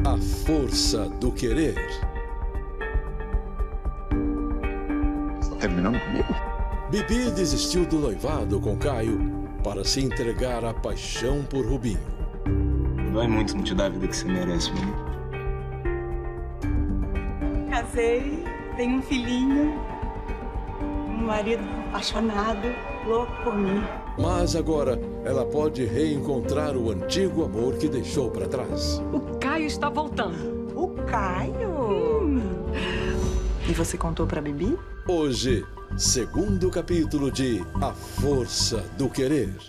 A Força do Querer. Você tá terminando comigo? Bibi desistiu do noivado com Caio para se entregar à paixão por Rubinho. Dói muito não te dar a vida que você merece, mano. Casei, tenho um filhinho, um marido apaixonado, louco por mim. Mas agora ela pode reencontrar o antigo amor que deixou para trás. O Caio está voltando. O Caio? E você contou pra Bibi? Hoje, segundo capítulo de A Força do Querer.